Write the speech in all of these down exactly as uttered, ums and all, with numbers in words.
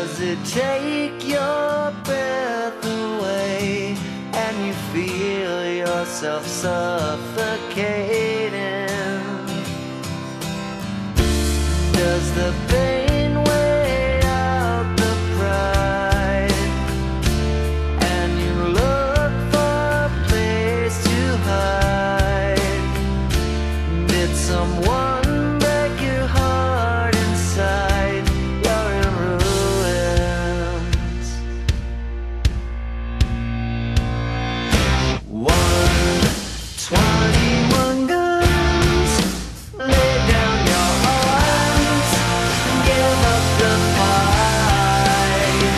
Does it take your breath away and you feel yourself suffocating? Does the pain weigh out the pride and you look for a place to hide? Did someone break your heart inside? You're in ruins. One twenty-one guns, lay down your arms and give up the fight.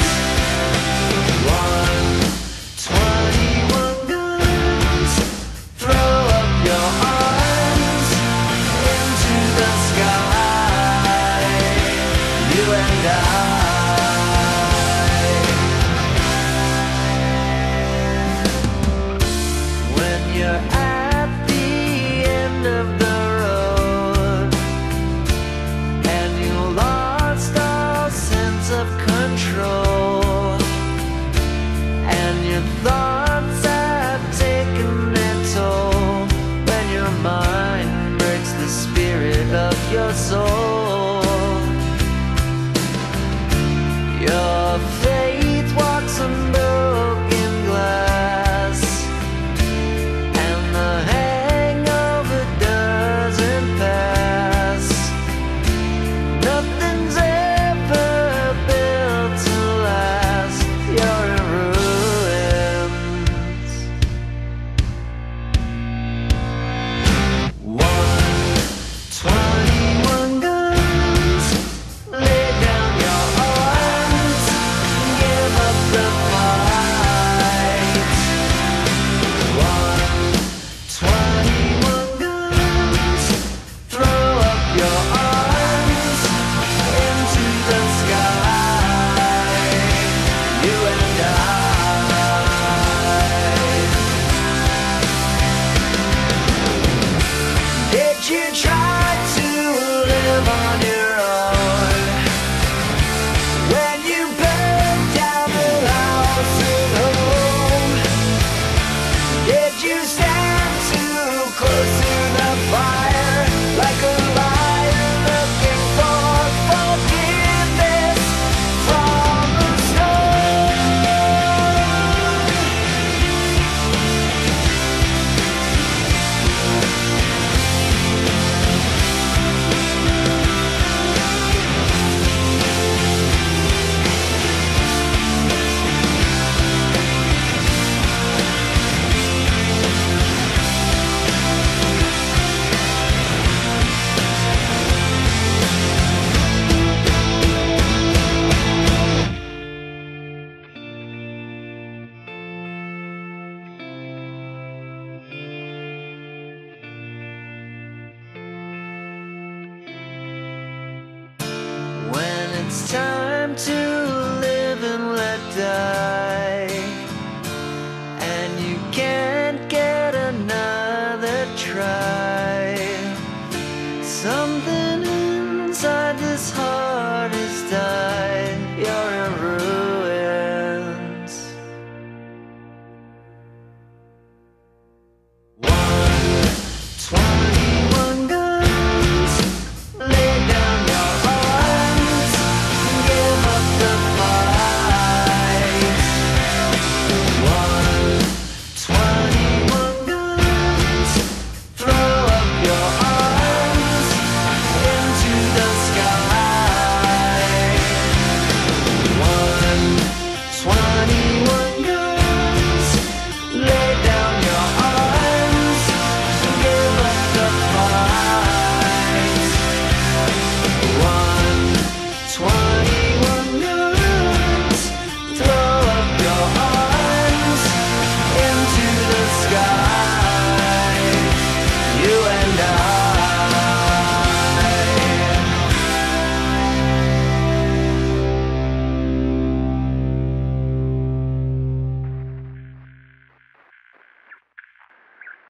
One twenty-one guns, throw up your arms into the sky, you and I. When you're at the end of the road and you lost all sense of control and your thoughts have taken their toll, when your mind breaks the spirit of your soul, your faith walks on broken glass and the hangover doesn't pass. Nothing's ever built to last. You're in ruins. One twenty-one guns, lay down your arms and give up the fight. One twenty-one guns, throw up your arms into the sky, you and I. Did you try to live on your own when you burned down the house at home? Did you stand too close to the fire like a liar looking for forgiveness from the stone? When it's time to live and let die,